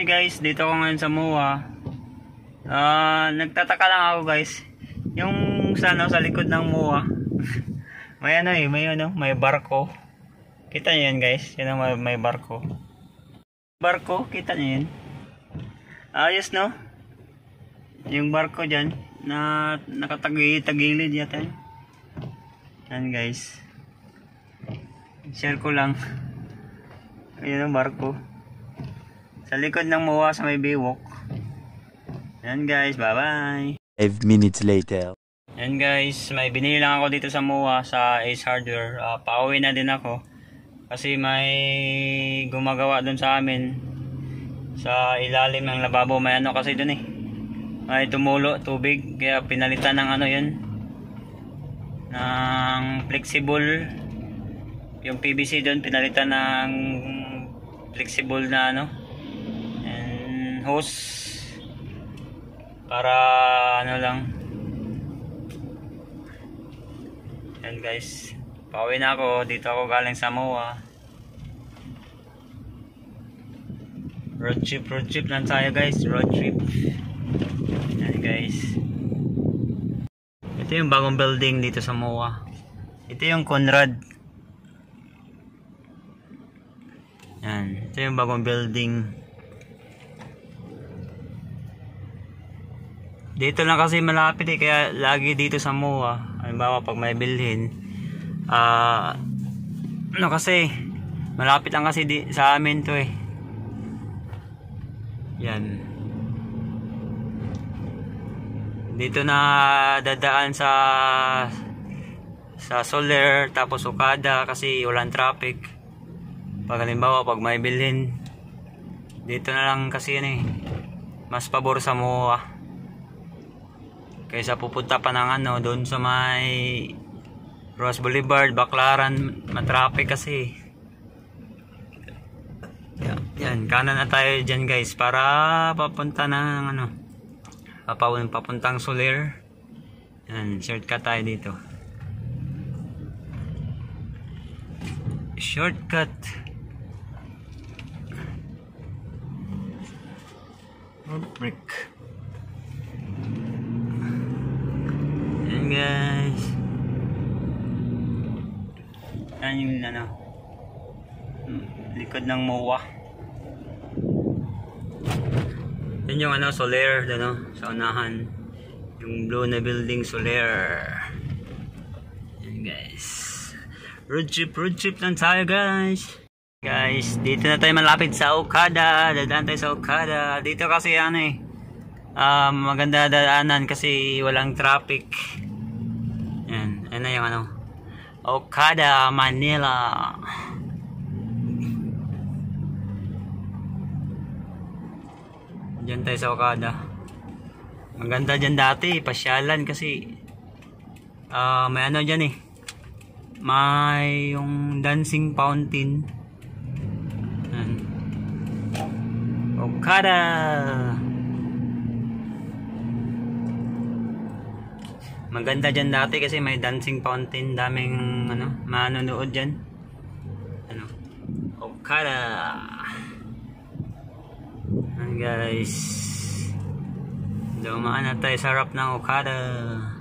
Hi guys, dito ako ngayon sa MOA. Nagtataka lang ako guys. Yung sa likod ng MOA. may barko. Kita niyo yan guys, yan ang may barko. Barko, kita niyo yan. Ayos no? Yung barko dyan na nakatagilid yata. Yan guys. Share ko lang. Ayan ang barko. Sa likod ng MOA sa may Baywalk. Yan guys, bye bye. 5 minutes later. Yan guys, may binili lang ako dito sa MOA sa Ace Hardware. Pauwi na din ako. Kasi may gumagawa dun sa amin. Sa ilalim ng lababo may ano kasi dun eh. May tumulo, tubig. Kaya pinalitan ng ano yun. Ng flexible. Yung PVC dun pinalitan ng flexible na ano. Hose para ano lang. Yan guys, pauwi na ako. Dito ako galing sa MOA. Road trip lang tayo guys. Road trip. Yan guys, ito yung bagong building dito sa MOA. Ito yung Conrad. Yan, ito yung bagong building. Dito lang kasi malapit eh, kaya lagi dito sa MOA. Halimbawa pag may bilhin, kasi malapit lang kasi sa amin to eh. Yan. Dito na dadaan sa Soler tapos Okada kasi walang traffic. Pag halimbawa pag may bilhin, dito na lang kasi yan eh. Mas pabor sa MOA. Kaysa pupunta pa ng ano, doon sa may Ross Boulevard, Baclaran, matraffic kasi. Yan, kanan na tayo dyan guys, para papunta ng ano, papuntang Soler. Yan, shortcut tayo dito. Shortcut. Brick. Guys, yan yung ano, likod ng MOA. Yan yung ano, Soler, ano, sa unahan, yung blue na building, Soler. Yan guys, road trip lang tayo guys. Guys, dito na tayo malapit sa Okada. Dadaan tayo sa Okada. Dito kasi ano eh, maganda daanan kasi walang traffic. Yan, yan na yung ano, Okada, Manila. Diyan tayo sa Okada. Maganda dyan dati, pasyalan kasi may ano dyan eh, may yung dancing fountain. Yan. Okada. Maganda dyan dati kasi may dancing fountain, daming ano, manonood dyan. Ano, Okada. Guys, dumaan na tayo sa harap ng Okada.